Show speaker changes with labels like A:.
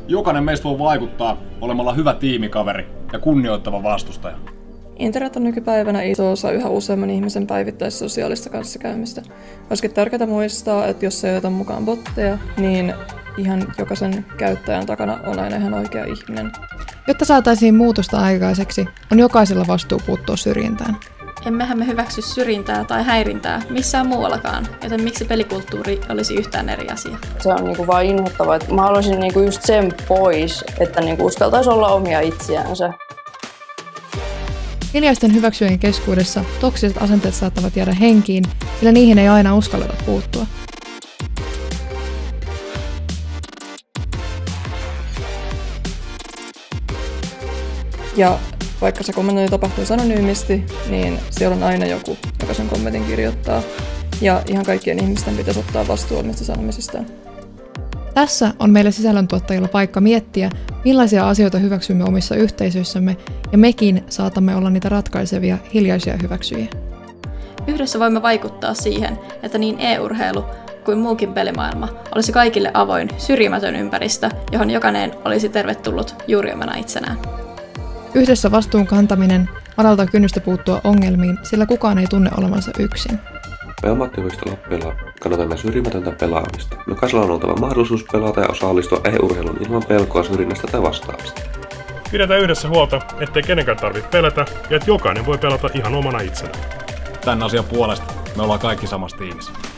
A: Jokainen meistä voi vaikuttaa olemalla hyvä tiimikaveri ja kunnioittava vastustaja.
B: Internet on nykypäivänä iso osa yhä useamman ihmisen päivittäistä sosiaalista kanssakäymistä. Olisikin tärkeää muistaa, että jos ei ota mukaan botteja, niin ihan jokaisen käyttäjän takana on aina ihan oikea ihminen.
C: Jotta saataisiin muutosta aikaiseksi, on jokaisella vastuu puuttua syrjintään.
D: Emmehän me hyväksy syrjintää tai häirintää missään muuallakaan, joten miksi pelikulttuuri olisi yhtään eri asia?
E: Se on vaan inhottavaa, että mä haluaisin just sen pois, että uskaltaisi olla omia itseänsä.
C: Hiljaisten hyväksyjien keskuudessa toksiset asenteet saattavat jäädä henkiin, sillä niihin ei aina uskalleta puuttua.
B: Ja vaikka se kommentointi tapahtuu anonyymisti, niin siellä on aina joku, joka sen kommentin kirjoittaa. Ja ihan kaikkien ihmisten pitäisi ottaa vastuu omista sanomisistaan.
C: Tässä on meille sisällöntuottajilla paikka miettiä, millaisia asioita hyväksymme omissa yhteisöissämme, ja mekin saatamme olla niitä ratkaisevia hiljaisia hyväksyjiä.
D: Yhdessä voimme vaikuttaa siihen, että niin e-urheilu kuin muukin pelimaailma olisi kaikille avoin, syrjimätön ympäristö, johon jokainen olisi tervetullut juuri omana itsenään.
C: Yhdessä vastuun kantaminen madaltaa kynnystä puuttua ongelmiin, sillä kukaan ei tunne olevansa yksin.
F: Me ammattiorkesteloppeilla kannatamme syrjimätöntä pelaamista. Jokaisella on oltava mahdollisuus pelata ja osallistua e-urheiluun ilman pelkoa syrjinnästä tai vastaavasta.
G: Pidetään yhdessä huolta, ettei kenenkään tarvitse pelätä ja että jokainen voi pelata ihan omana itsenään.
A: Tän asian puolesta me ollaan kaikki samassa tiimissä.